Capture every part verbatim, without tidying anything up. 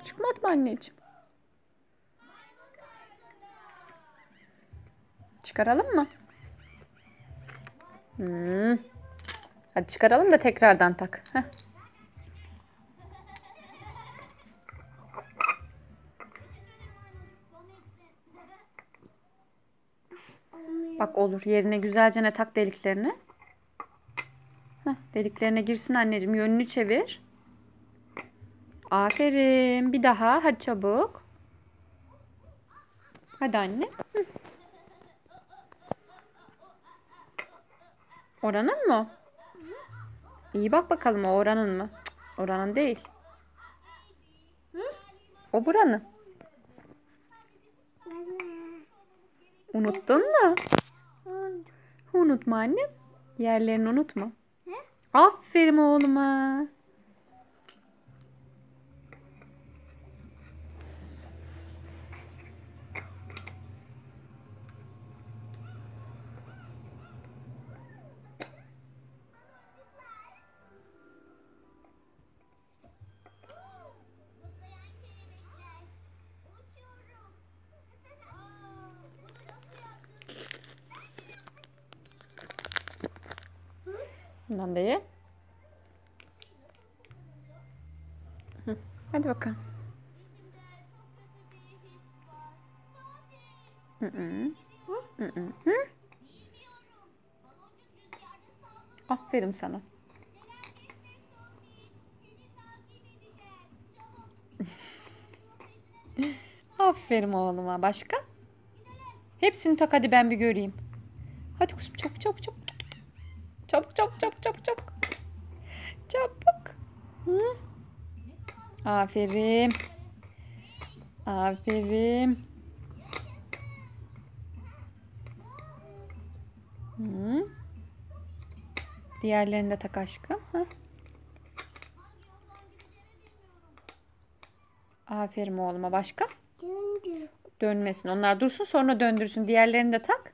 Çıkmadı mı anneciğim? Çıkaralım mı? Hmm. Hadi çıkaralım da tekrardan tak. Heh. Bak olur. Yerine güzelce ne tak deliklerini. Heh, deliklerine girsin anneciğim. Yönünü çevir. Aferin. Bir daha. Hadi çabuk. Hadi anne. Hı. Oranın mı? İyi bak bakalım o oranın mı? Cık, oranın değil. O buranın. Unuttun mu? Unutma annem. Yerlerini unutma. Aferin oğluma. Bundan da ye. Hı, hadi bakalım. Hı hı. Hı hı. Hı. Aferin sana. Aferin oğluma. Başka? Hepsini tak hadi ben bir göreyim. Hadi kuzum çabuk çabuk çabuk. Çabuk çabuk çabuk çabuk çabuk. Çabuk. Hı. Aferin. Aferin. Hı. Diğerlerini de tak aşkım. Heh. Aferin oğluma. Başka? Döndü. Dönmesin. Onlar dursun sonra döndürsün. Diğerlerini de tak.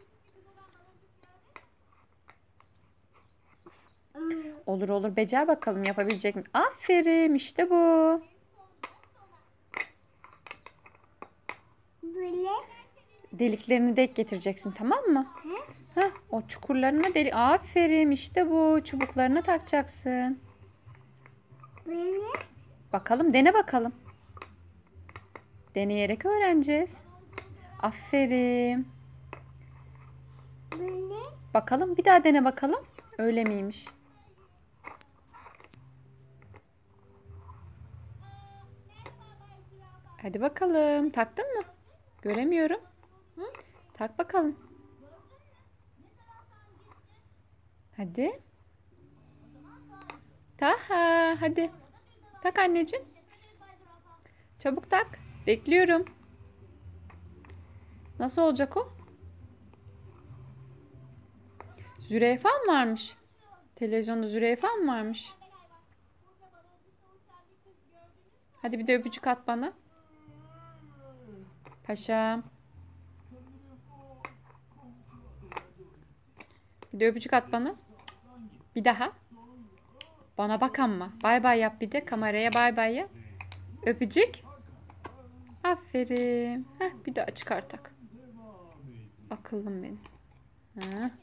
Olur olur. Becer bakalım yapabilecek mi? Aferin. İşte bu. Böyle. Deliklerini denk getireceksin tamam mı? Heh, o çukurlarına delik. Aferin. İşte bu. Çubuklarını takacaksın. Böyle. Bakalım dene bakalım. Deneyerek öğreneceğiz. Aferin. Böyle. Bakalım bir daha dene bakalım. Öyle miymiş? Hadi bakalım. Taktın mı? Göremiyorum. Hı? Tak bakalım. Hadi. Taha. Hadi. Tak anneciğim. Çabuk tak. Bekliyorum. Nasıl olacak o? Zürafa mı varmış? Televizyonda zürafa mı varmış? Hadi bir de öpücük at bana. Paşam. Bir de öpücük at bana. Bir daha. Bana bak ama. Bay bay yap bir de. Kameraya bay bay yap. Öpücük. Aferin. Heh, bir daha çıkartak. Akıllım benim. Heh.